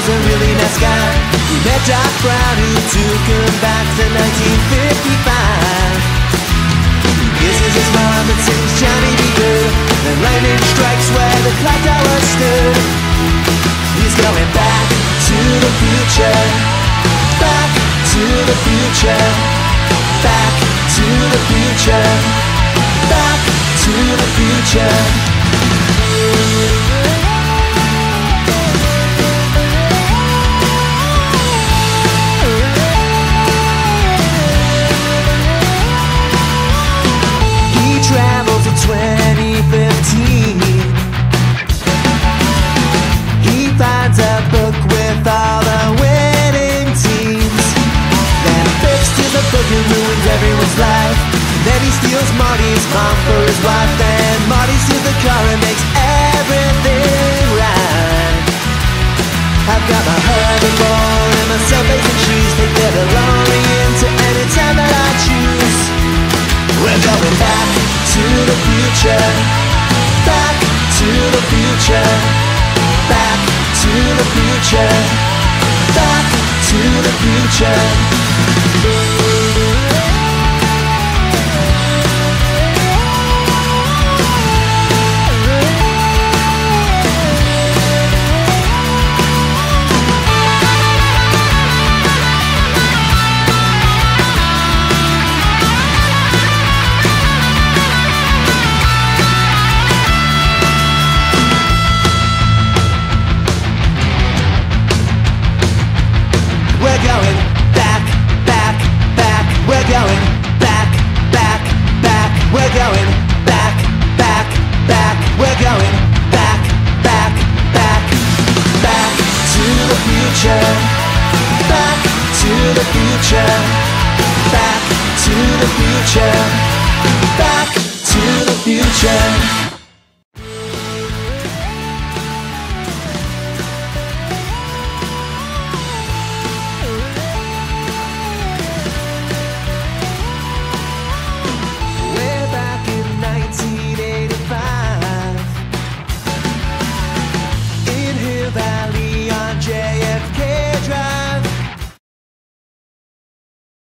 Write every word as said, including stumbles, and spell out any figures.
was a really nice guy. He met Doc Brown, who took him back to nineteen fifty-five. He kisses his mom and sings Johnny be good, and lightning strikes where the clock tower stood. He's going back to the future, back to the future, back to the future, back to the future. He travels to twenty fifteen. He finds a book with all the winning teams. Then fixed is a book and ruins everyone's life. Then he steals Marty's mom for his wife. Then Marty steals the car and makes everything right. I've got my hoverboard and my self-facing shoes. Take the DeLorean to any time that I choose. We're going back to the future, back to the future, back to the future, back to the future. We're going back, back, back. We're going back, back, back. We're going back, back, back. We're going back, back, back. Back to the future, back to the future, back to the future, back to the future.